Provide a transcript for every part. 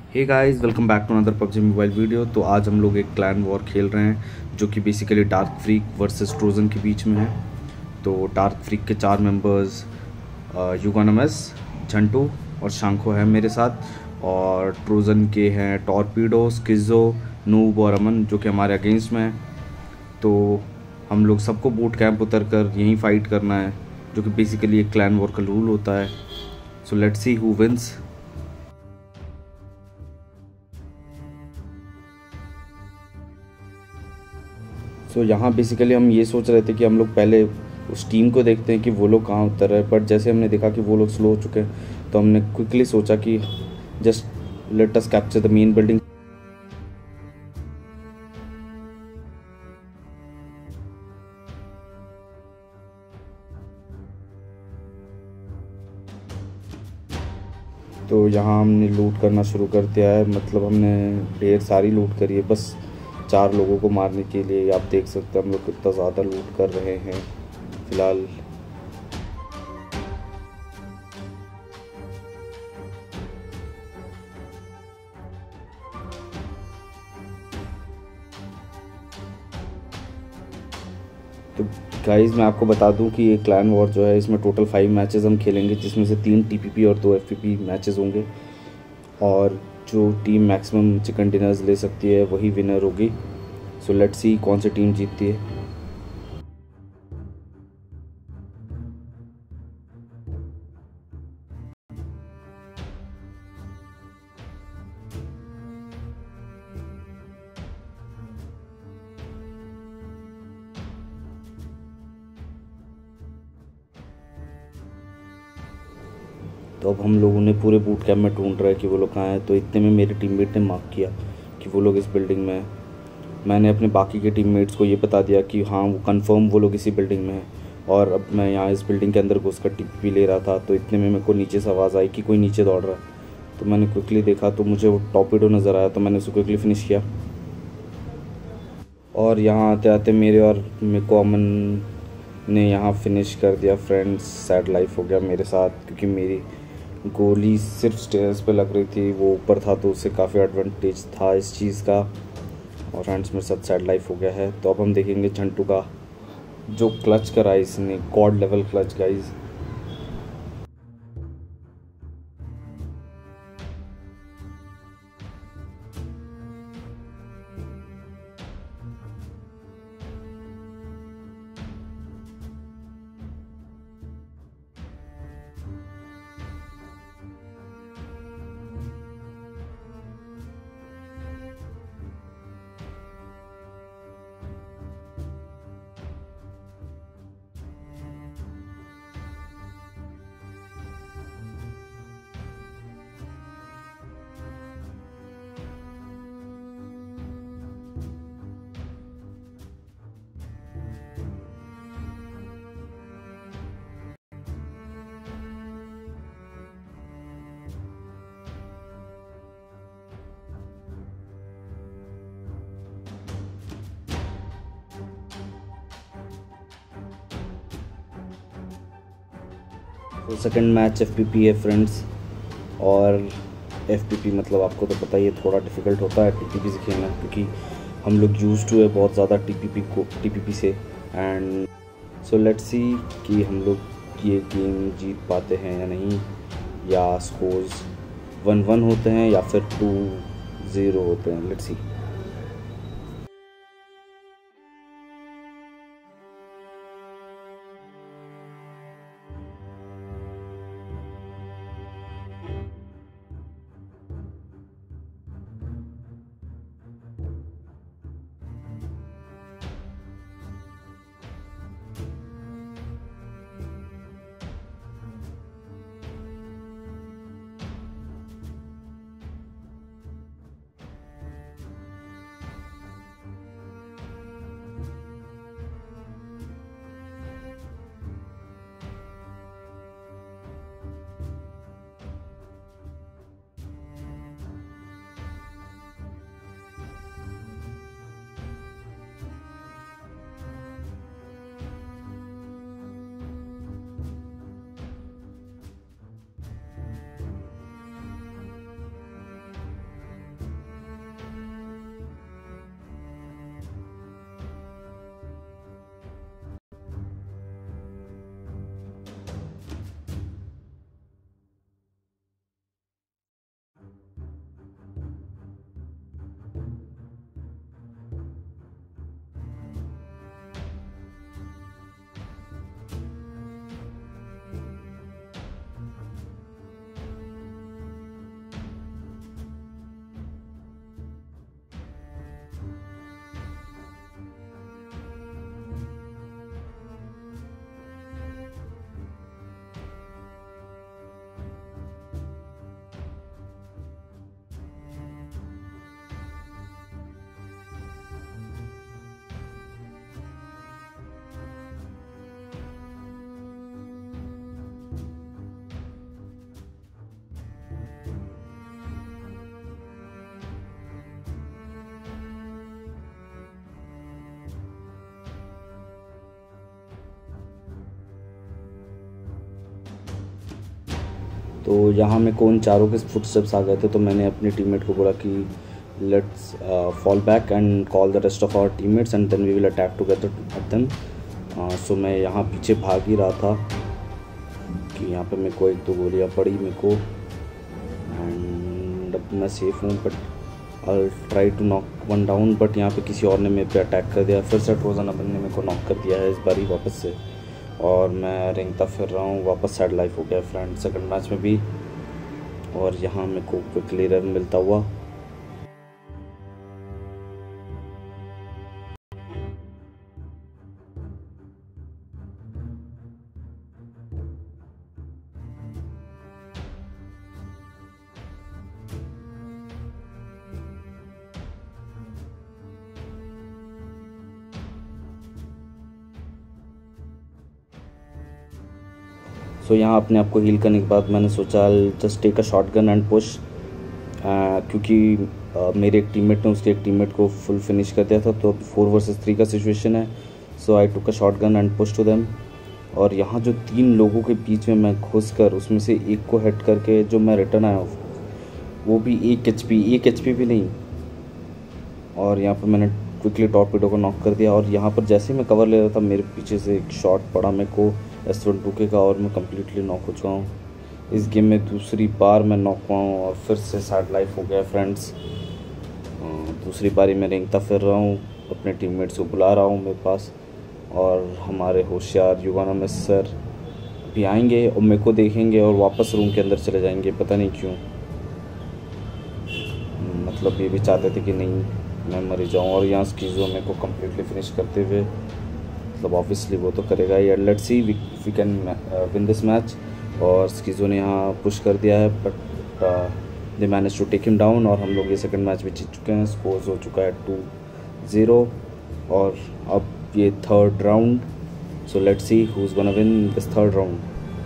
Hey guys, welcome back to another PUBG mobile video. तो आज हम लोग एक क्लैन वॉर खेल रहे हैं जो कि basically Dark Freak versus Trojan के बीच में है। तो डार्क फ्रीक के 4 मेंबर्स यूगोनमस, झंटू और शांखो है मेरे साथ, और ट्रोजन के हैं टॉर्पीडो, स्किज़ो, नूब और अमन जो कि हमारे अगेंस्ट में है। तो हम लोग सबको बूट कैंप उतर कर यहीं फाइट करना है, जो कि बेसिकली एक क्लैन वॉर का रूल होता है। So let's see who wins. So यहाँ बेसिकली हम ये सोच रहे थे कि हम लोग पहले उस टीम को देखते हैं कि वो लोग कहाँ उतर रहे हैं, बट जैसे हमने देखा कि वो लोग स्लो हो चुके हैं तो हमने क्विकली सोचा कि just let us capture the main building. तो यहाँ हमने लूट करना शुरू कर दिया है, मतलब हमने ढेर सारी लूट करी है बस 4 लोगों को मारने के लिए। आप देख सकते हैं हम लोग कितना ज़्यादा लूट कर रहे हैं फ़िलहाल। तो गाइस मैं आपको बता दूं कि ये क्लैन वॉर जो है इसमें टोटल 5 मैचेस हम खेलेंगे, जिसमें से 3 टीपीपी और 2 एफपीपी मैचेस होंगे, और जो टीम मैक्सिमम चिकन डिनर्स ले सकती है वही विनर होगी। सो लेट्स सी कौन सी टीम जीतती है। तो अब हम लोगों ने पूरे बूट कैम्प में ढूंढ रहा है कि वो लोग कहाँ हैं। तो इतने में मेरे टीममेट ने मार्क किया कि वो लोग इस बिल्डिंग में हैं। मैंने अपने बाकी के टीममेट्स को ये बता दिया कि हाँ वो कंफर्म वो लोग इसी बिल्डिंग में हैं, और अब मैं यहाँ इस बिल्डिंग के अंदर घुस कर टीपी ले रहा था। तो इतने में मेरे को नीचे से आवाज़ आई कि कोई नीचे दौड़ रहा है। तो मैंने क्विकली देखा तो मुझे वो टॉर्पीडो नज़र आया, तो मैंने उसे क्विकली फिनिश किया। और यहाँ आते आते मेरे को अमन ने यहाँ फिनिश कर दिया। फ्रेंड्स, सैड लाइफ हो गया मेरे साथ, क्योंकि मेरी गोली सिर्फ स्टेयर्स पे लग रही थी, वो ऊपर था तो उससे काफ़ी एडवांटेज था इस चीज़ का। और फ्रेंड्स मेरे साथ सैड लाइफ हो गया है। तो अब हम देखेंगे झंटू का जो क्लच करा इसने, गॉड लेवल क्लच गाइज। तो सेकंड मैच एफपीपी है फ्रेंड्स, और एफपीपी मतलब आपको तो पता ही है थोड़ा डिफ़िकल्ट होता है टीपीपी से खेलना, क्योंकि हम लोग यूज टू है बहुत ज़्यादा टीपीपी से। एंड सो लेट्स सी कि हम लोग ये गेम जीत पाते हैं या नहीं, या स्कोर्स 1-1 होते हैं या फिर 2-0 होते हैं। Let's see. तो यहाँ मेरे को उन चारों के फुटस्टेप्स आ गए थे, तो मैंने अपने टीममेट को बोला कि let's fall back and call the rest of our teammates and then we will attack together at them. So मैं यहाँ पीछे भाग ही रहा था कि यहाँ पे मेरे को 1-2 गोलियाँ पड़ी मेरे को, एंड अब मैं सेफ़ हूँ, but I try to knock one down, but यहाँ पे किसी और ने मेरे पे अटैक कर दिया। फिर से ट्रोजन अपन ने मेरे को नॉक कर दिया है इस बारी वापस से, और मैं रेंगता फिर रहा हूँ। वापस सैड लाइफ हो गया फ्रेंड सेकंड मैच में भी, और यहाँ मेरे को क्विकली रन मिलता हुआ। सो यहाँ अपने आप को हील करने के बाद मैंने सोचा just take a shotgun and push, क्योंकि मेरे एक टीममेट ने उसके एक टीममेट को फुल फिनिश कर दिया था, तो 4 वर्सेस 3 का सिचुएशन है। So I took a shotgun and push to them, और यहाँ जो 3 लोगों के बीच में मैं घुस कर उसमें से एक को हिट करके जो मैं रिटर्न आया, वो भी 1 HP भी नहीं, और यहाँ पर मैंने क्विकली टॉर्पेडो को नॉक कर दिया। और यहाँ पर जैसे ही मैं कवर ले रहा था, मेरे पीछे से एक शॉट पड़ा मेरे को S12 का, और मैं कम्प्लीटली नॉक हो चुका हूँ। इस गेम में दूसरी बार मैं नॉक हुआ हूँ, और फिर से सैड लाइफ हो गया फ्रेंड्स। दूसरी बारी मैं रेंगता फिर रहा हूँ, अपने टीममेट्स को बुला रहा हूँ मेरे पास, और हमारे होशियार युगानोमिस सर भी आएंगे और मेरे को देखेंगे और वापस रूम के अंदर चले जाएंगे, पता नहीं क्यों। मतलब ये भी चाहते थे कि नहीं मैं मर जाऊँ, और यहाँ स्कीज़ो मेरे को कम्प्लीटली फिनिश करते हुए, मतलब ऑब्वियसली वो तो करेगा ही। And let's see we can win this match. और स्कीज़ो ने यहाँ पुश कर दिया है, but they manage to take him down, और हम लोग ये सेकंड मैच भी जीत चुके हैं। स्कोर्स हो चुका है 2-0, और अब ये third round. So let's see who is gonna win this third round.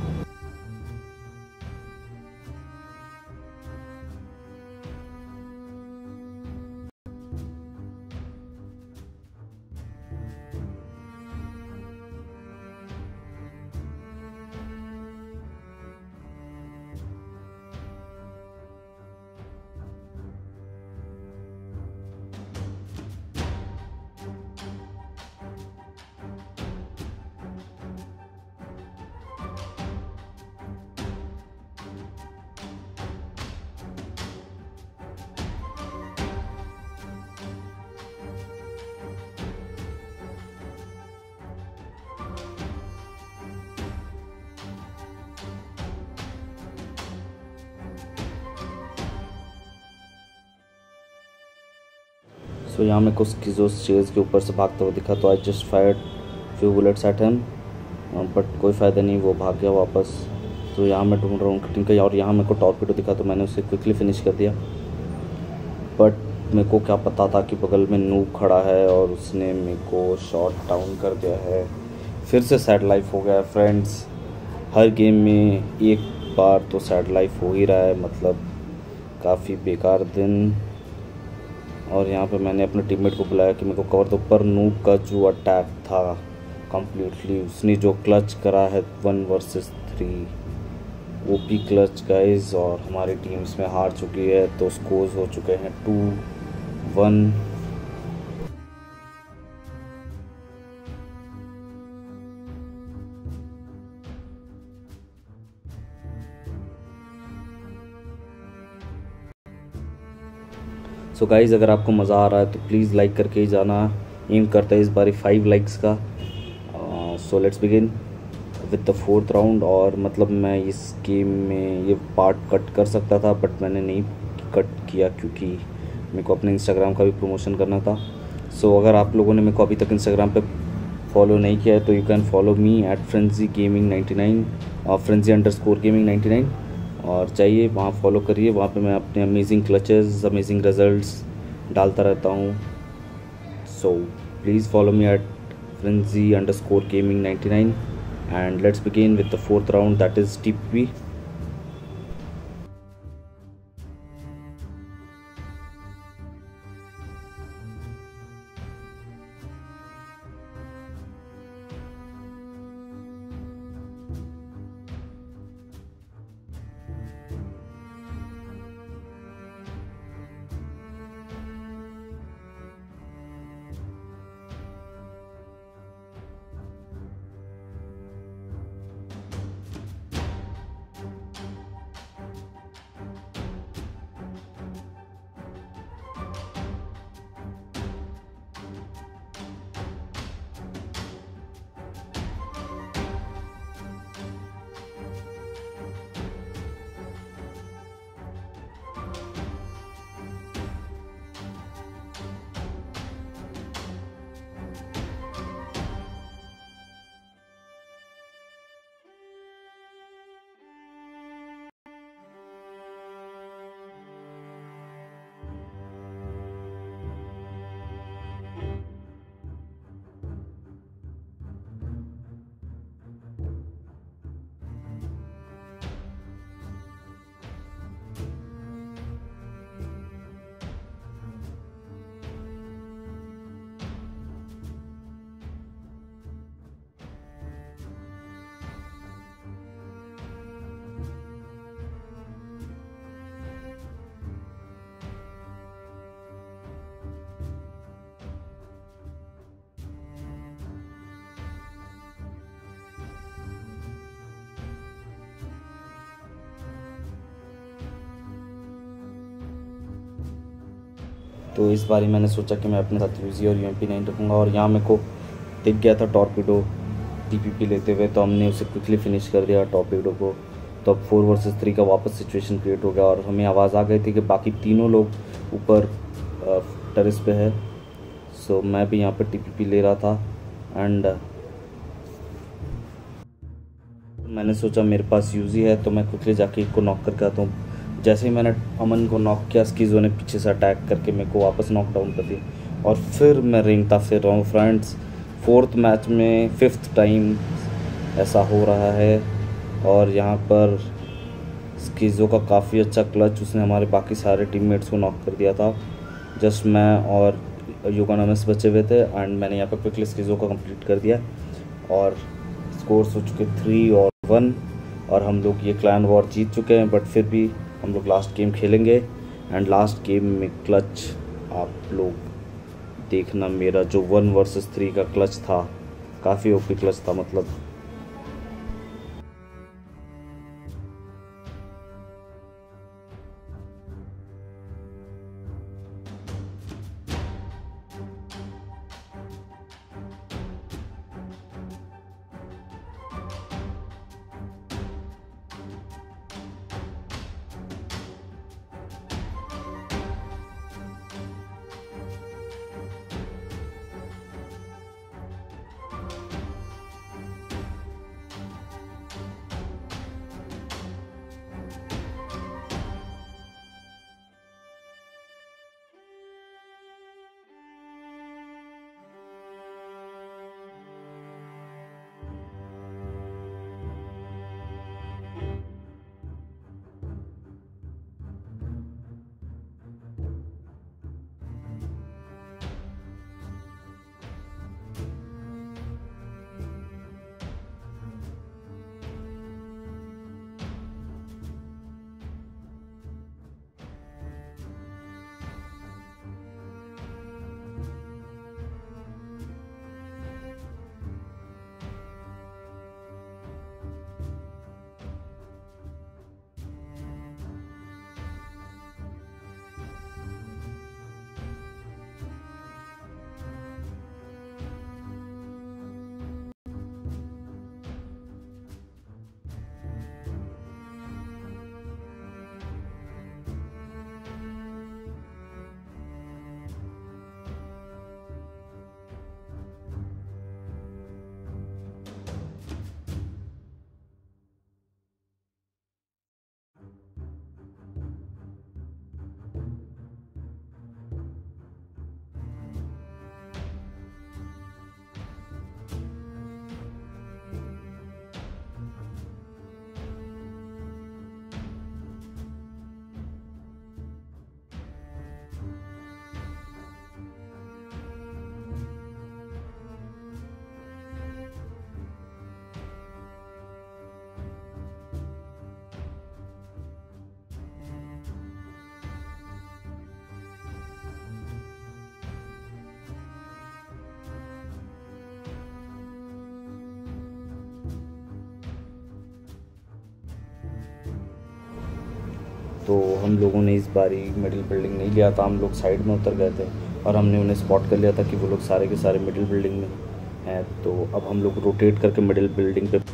So यहाँ मेरे को स्कीज़ो स्टेज के ऊपर से भागता हुआ दिखा, तो I just fired few bullets at him, but कोई फ़ायदा नहीं, वो भाग गया वापस। तो यहाँ मैं ढूंढ रहा हूँ किटिंग का, और यहाँ मेरे को टॉर्पेडो दिखा, तो मैंने उसे क्विकली फिनिश कर दिया। बट मेरे को क्या पता था कि बगल में नूब खड़ा है, और उसने मेरे को शॉट डाउन कर दिया है। फिर से सैड लाइफ हो गया फ्रेंड्स। हर गेम में एक बार तो सैड लाइफ हो ही रहा है, मतलब काफ़ी बेकार दिन। और यहाँ पे मैंने अपने टीममेट को बुलाया कि मेरे को कवर दो, पर नूब का जो अटैक था कम्प्लीटली, उसने जो क्लच करा है 1 वर्सेस 3, वो भी क्लच गाइज, और हमारी टीम इसमें हार चुकी है। तो स्कोर्स हो चुके हैं 2-1। सो गाइज़, अगर आपको मज़ा आ रहा है तो प्लीज़ लाइक करके ही जाना। एम करता है इस बारी 5 लाइक्स का। So let's begin with the 4th round. और मतलब मैं इस गेम में ये पार्ट कट कर सकता था, बट मैंने नहीं कट किया क्योंकि मेरे को अपने इंस्टाग्राम का भी प्रमोशन करना था। सो अगर आप लोगों ने मेरे को अभी तक इंस्टाग्राम पे फॉलो नहीं किया है तो you can follow me at frenzygaming99 और frenzy_gaming99, और जाइए वहाँ फॉलो करिए। वहाँ पे मैं अपने अमेजिंग क्लचेस, अमेजिंग रिजल्ट्स डालता रहता हूँ। So please follow me at frenzy_gaming99 and let's begin with the 4th round, that is TPP। तो इस बारी मैंने सोचा कि मैं अपने साथ यूजी और यूएमपी नहीं रखूँगा। और यहाँ मेरे को दिख गया था टॉर्पीडो टीपीपी लेते हुए, तो हमने उसे क्विकली फिनिश कर दिया टॉर्पीडो को। तो अब 4 वर्सेस 3 का वापस सिचुएशन क्रिएट हो गया और हमें आवाज़ आ गई थी कि बाकी तीनों लोग ऊपर टेरेस पे है। सो मैं भी यहाँ पर टीपीपी ले रहा था एंड मैंने सोचा मेरे पास यूजी है तो मैं क्विकली जाके एक को नॉक करके आता हूँ। जैसे ही मैंने अमन को नॉक किया, स्कीज़ो ने पीछे से अटैक करके मेरे को वापस नॉक डाउन कर दिया और फिर मैं रेंगता फिर रहा हूँ फ्रेंड्स। 4th मैच में 5th टाइम ऐसा हो रहा है और यहाँ पर स्कीज़ो का काफ़ी अच्छा क्लच, उसने हमारे बाकी सारे टीममेट्स को नॉक कर दिया था। जस्ट मैं और यूगानोमिस बचे हुए थे एंड मैंने यहाँ पर क्विकली स्कीज़ो को कंप्लीट कर दिया और स्कोर्स हो चुके 3 और 1 और हम लोग ये क्लैन वॉर जीत चुके हैं। बट फिर भी हम लोग लास्ट गेम खेलेंगे एंड लास्ट गेम में क्लच आप लोग देखना। मेरा जो 1 वर्सेस 3 का क्लच था, काफ़ी ओपी क्लच था मतलब। तो हम लोगों ने इस बारी मिडिल बिल्डिंग नहीं लिया था, हम लोग साइड में उतर गए थे और हमने उन्हें स्पॉट कर लिया था कि वो लोग सारे के सारे मिडिल बिल्डिंग में हैं। तो अब हम लोग रोटेट करके मिडिल बिल्डिंग पे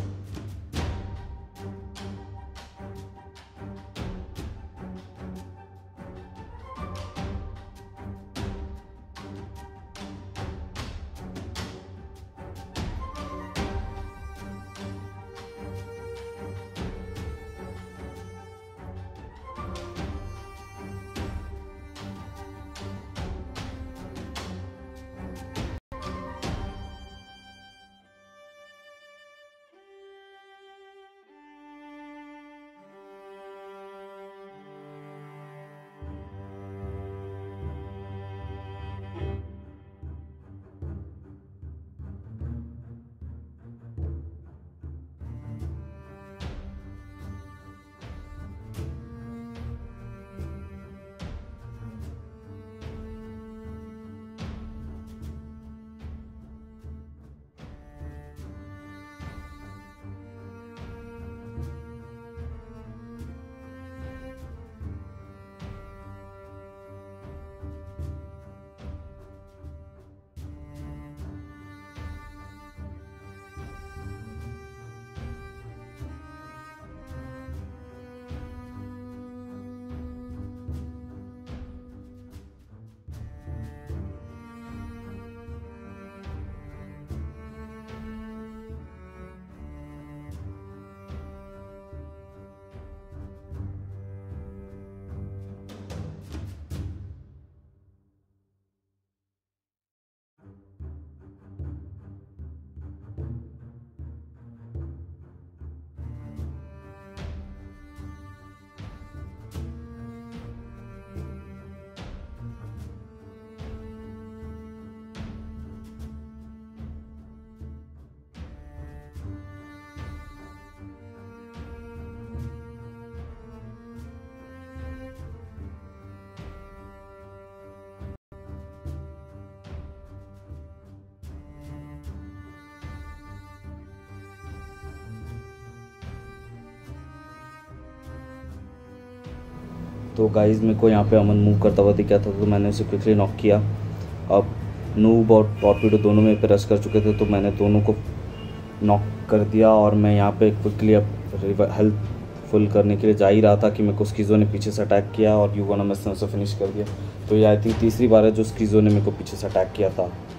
तो गाइस मेरे को यहाँ पे अमन मूव करता हुआ दिखा था, तो मैंने उसे क्विकली नॉक किया। अब नूब और टॉर्पीडो दोनों मेरे पे रश कर चुके थे, तो मैंने दोनों को नॉक कर दिया। और मैं यहाँ पे क्विकली अब हेल्थ फुल करने के लिए जा ही रहा था कि मेरे को स्कीज़ो ने पीछे से अटैक किया और यूगोनोमस ने उसे फिनिश कर दिया। तो ये आई थिंक तीसरी बार है जो स्कीज़ो ने मेरे को पीछे से अटैक किया था।